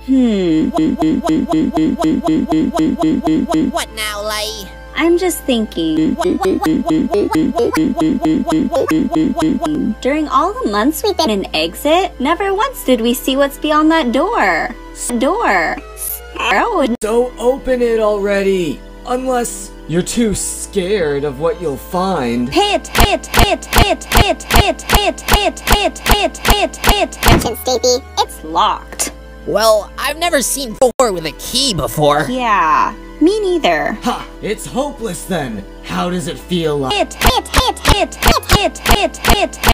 What now, Lay? I'm just thinking. During all the months we've been in exit, never once did we see what's beyond that door. So open it already! Unless you're too scared of what you'll find. Attention, Sleepy. It's locked. Well, I've never seen a door with a key before. Yeah, me neither. Ha! It's hopeless then! How does it feel like?